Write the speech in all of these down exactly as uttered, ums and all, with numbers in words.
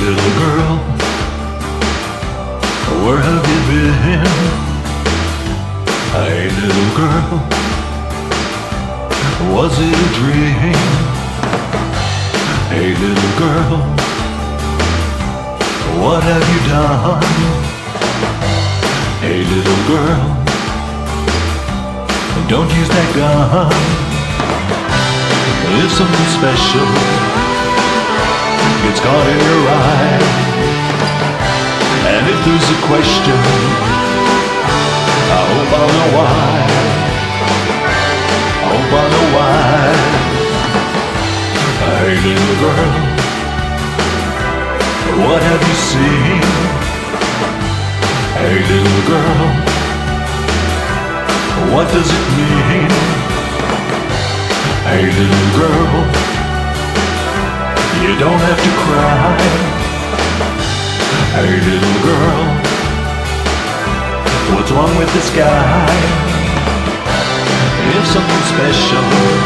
little girl, where have you been? Hey, little girl, was it a dream? Hey, little girl, what have you done? Hey, little girl, don't use that gun. If something special gets caught in your eye, and if there's a question, I hope I'll know why. I hope I'll know why. Hey, little girl, what have you seen? Hey, little girl, what does it mean? Hey, little girl, you don't have to cry. Hey, little girl, what's wrong with this guy? If something special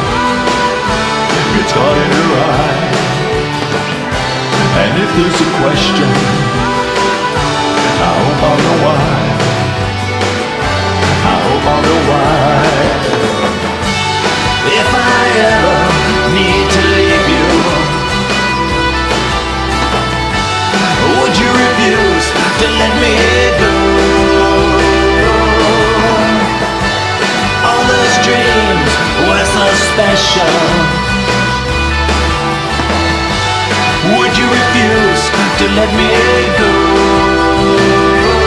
gets caught in your eye, and if there's a question, I hope I'll know why. I hope I'll know why. If I ever need to leave you, would you refuse to let me go? All those dreams were so special. Would you refuse to let me go?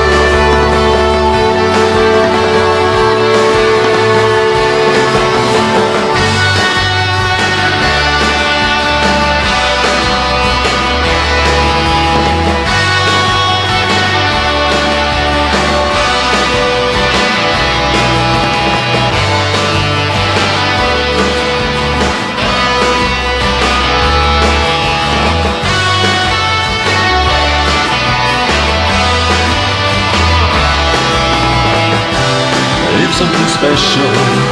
If something special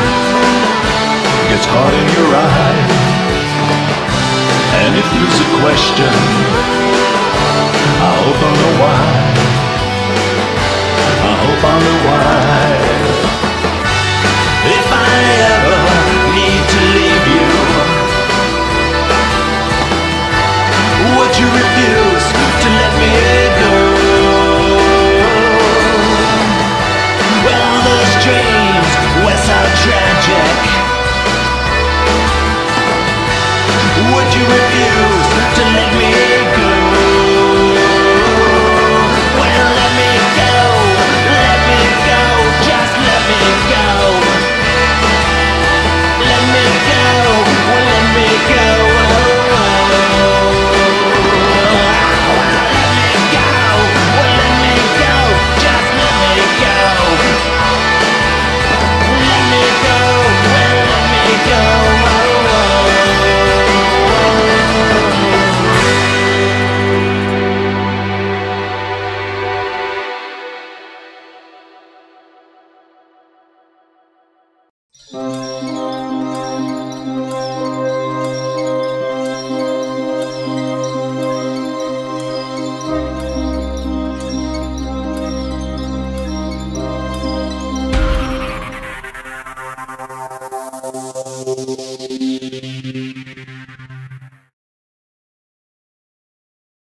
gets caught in your eye, and if there's a question, I hope I'll know why. I hope I'll know why.